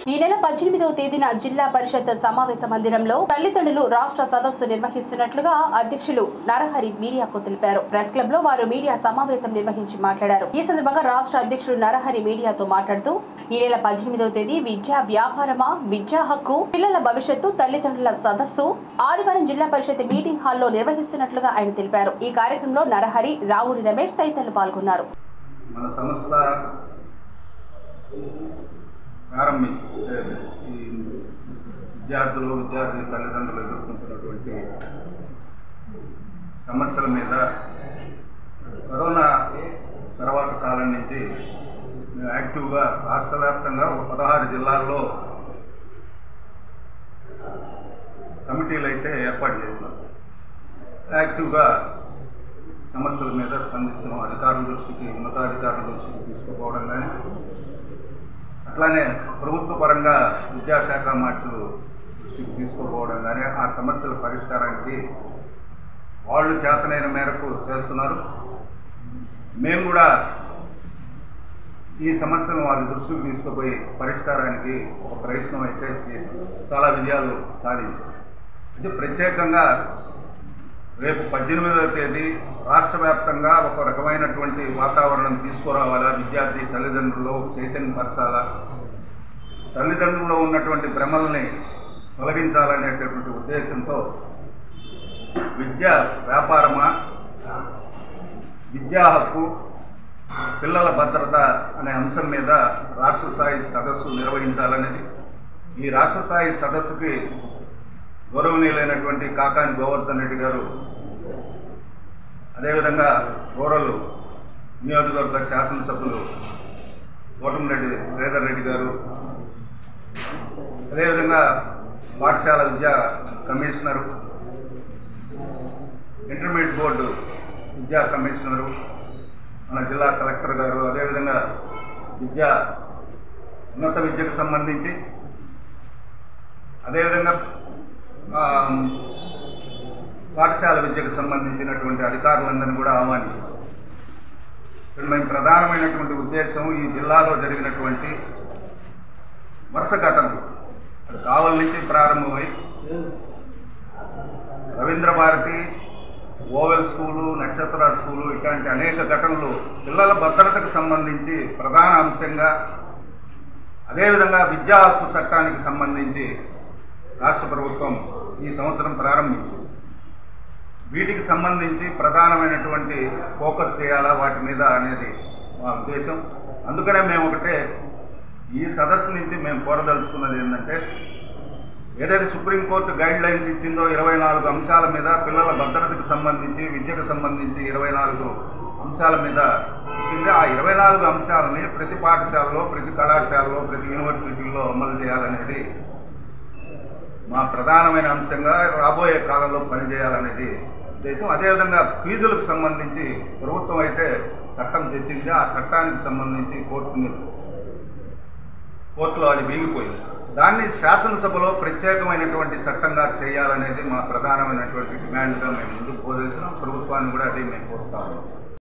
ఈ నెల 18వ తేదీన జిల్లా పరిషత్ సమావేశ మందిరంలో తల్లిదండ్రులు రాష్ట్ర సదస్సు నిర్వహిస్తున్నట్లుగా అధ్యక్షులు నరహరి మీడియాకు తెలిపారు. ప్రెస్ క్లబ్ లో వారు మీడియా సమావేశం నిర్వహించి మాట్లాడారు. ఈ సందర్భంగా రాష్ట్ర అధ్యక్షులు నరహరి మీడియాతో మాట్లాడుతూ ఈ నెల 18వ తేదీ విద్యా వ్యాపారమా, విద్యా హక్కు, పిల్లల భవిష్యత్తు, తల్లిదండ్రుల సదస్సు ఆదివారం జిల్లా పరిషత్ మీటింగ్ హాల్లో నిర్వహిస్తున్నట్లుగా ఆయన తెలిపారు. ఈ కార్యక్రమంలో నరహరి, రావురి రమేష్ తదితరులు పాల్గొన్నారు. మన సంస్థ ప్రారంభించి విద్యార్థి తల్లిదండ్రులు ఎదుర్కొంటున్నటువంటి సమస్యల మీద కరోనా తర్వాత కాలం నుంచి మేము యాక్టివ్గా రాష్ట్ర వ్యాప్తంగా 16 జిల్లాల్లో కమిటీలు అయితే ఏర్పాటు చేసినాం. యాక్టివ్గా సమస్యల మీద స్పందిస్తున్నాం. అధికారుల దృష్టికి, ఉన్నతాధికారుల దృష్టికి తీసుకుపోవడం కానీ, అట్లానే ప్రభుత్వ పరంగా విద్యాశాఖ మార్చులు దృష్టికి తీసుకుపోవడం కానీ, ఆ సమస్యల పరిష్కారానికి వాళ్ళు చేతనైన మేరకు చేస్తున్నారు. మేము కూడా ఈ సమస్యను వాళ్ళ దృష్టికి తీసుకుపోయి పరిష్కారానికి ఒక ప్రయత్నం అయితే చేసి చాలా విజయాలు సాధించాం. అయితే ప్రత్యేకంగా రేపు 18వ తేదీ రాష్ట్ర వ్యాప్తంగా ఒక రకమైనటువంటి వాతావరణం తీసుకురావాలా, విద్యార్థి తల్లిదండ్రులు చైతన్యపరచాలా, తల్లిదండ్రుల్లో ఉన్నటువంటి భ్రమల్ని తొలగించాలనేటటువంటి ఉద్దేశంతో విద్యా వ్యాపారమా, విద్యా హక్కు, పిల్లల భద్రత అనే అంశం మీద రాష్ట్ర స్థాయి సదస్సు నిర్వహించాలనేది. ఈ రాష్ట్ర స్థాయి సదస్సుకి గౌరవనీయులైనటువంటి కాకాని గోవర్ధన్ రెడ్డి గారు, అదేవిధంగా రూరల్ నియోజకవర్గ శాసనసభ్యులు కోటమిరెడ్డి శ్రీధర్ రెడ్డి గారు, అదేవిధంగా పాఠశాల విద్యా కమిషనరు, ఇంటర్మీడియట్ బోర్డు విద్యా కమిషనరు, మన జిల్లా కలెక్టర్ గారు, అదేవిధంగా ఉన్నత విద్యకు సంబంధించి, అదేవిధంగా పాఠశాల విద్యకు సంబంధించినటువంటి అధికారులందరినీ కూడా ఆహ్వానించారు. మేము ప్రధానమైనటువంటి ఉద్దేశం ఈ జిల్లాలో జరిగినటువంటి వరుస ఘటనలు, అది కావలి నుంచి ప్రారంభమై Ravindra Bharati, oval school, Nakshatra school, ఇట్లాంటి అనేక ఘటనలు పిల్లల భద్రతకు సంబంధించి ప్రధాన అంశంగా, అదేవిధంగా విద్యా హక్కు చట్టానికి సంబంధించి రాష్ట్ర ప్రభుత్వం ఈ సంవత్సరం ప్రారంభించింది. వీటికి సంబంధించి ప్రధానమైనటువంటి ఫోకస్ చేయాలా వాటి మీద అనేది మా ఉద్దేశం. అందుకనే మేము ఒకటే ఈ సదస్సు నుంచి మేము కోరదలుచుకున్నది ఏంటంటే, ఏదైతే సుప్రీంకోర్టు గైడ్ లైన్స్ ఇచ్చిందో 24 అంశాల మీద, పిల్లల భద్రతకు సంబంధించి, విద్యకు సంబంధించి 24 అంశాల మీద ఇచ్చింది. ఆ 24 అంశాలని ప్రతి పాఠశాలలో, ప్రతి కళాశాలలో, ప్రతి యూనివర్సిటీల్లో అమలు చేయాలనేది మా ప్రధానమైన అంశంగా రాబోయే కాలంలో పనిచేయాలనేది ఉద్దేశం. అదేవిధంగా ఫీజులకు సంబంధించి ప్రభుత్వం అయితే చట్టం తెచ్చింది. ఆ చట్టానికి సంబంధించి కోర్టులో అది వీగిపోయింది. దాన్ని శాసనసభలో ప్రత్యేకమైనటువంటి చట్టంగా చేయాలనేది మా ప్రధానమైనటువంటి డిమాండ్గా మేము ముందుకు పోదలిసినాం. ప్రభుత్వాన్ని కూడా అదే మేము కోరుతా ఉన్నాం.